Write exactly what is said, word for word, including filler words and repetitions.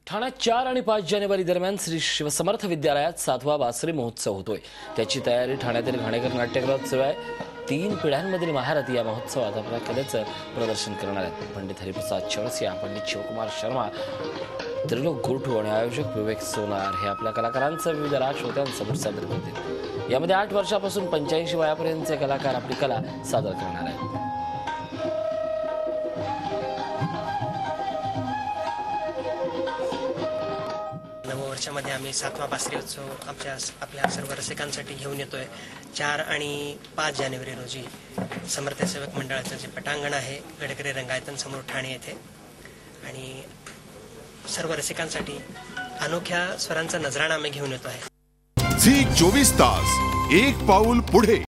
ठाण्यात चार आणि पाच जानेवारी दरम्यान श्री शिवसमर्थ विद्यालयात सातवा बासरी महोत्सव होतोय। त्याची तयारी ठाण्यातील घाणेकर नाट्यगृहात सुरू आहे। तीन पिढ्यांमधील महारथी या महोत्सवात आपल्या कलेचं प्रदर्शन करणार आहेत। पंडित हरिप्रसाद चौरसिया, पंडित शिवकुमार शर्मा, त्रिलोक गुरटू आणि आयोजक विवेक सोनार हे आपल्या कलाकारांचं विविध राग श्रोत्यांसमोर सादर करतील। यामध्ये आठ वर्षापासून पंच्याऐंशी वयापर्यंतचे कलाकार आपली कला सादर करणार आहेत। नववर्षामध्ये आम्ही सातवा बासरी उत्सव आमच्या आपल्या सर्व रसिकांसाठी घेऊन येतोय। चार आणि पाच जानेवारी रोजी समर्थ सेवक मंडळाचं जे पटांगण आहे गडकरी रंगायतन समोर ठाणे येथे, आणि सर्व रसिकांसाठी अनोख्या स्वरांचा नजराणा आम्ही घेऊन येतो आहे। झी चोवीस तास एक पाऊल पुढे।